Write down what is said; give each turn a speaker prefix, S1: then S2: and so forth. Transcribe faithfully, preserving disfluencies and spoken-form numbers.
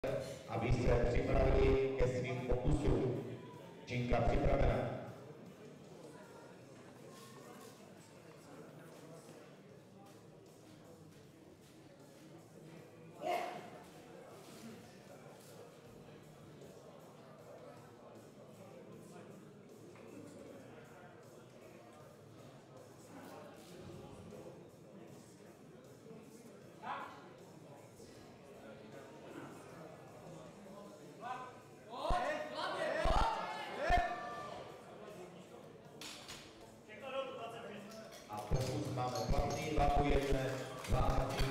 S1: aby se připravili ke svým pokusům. Činka připravena. A pokud máme platný, dva po jedné, dva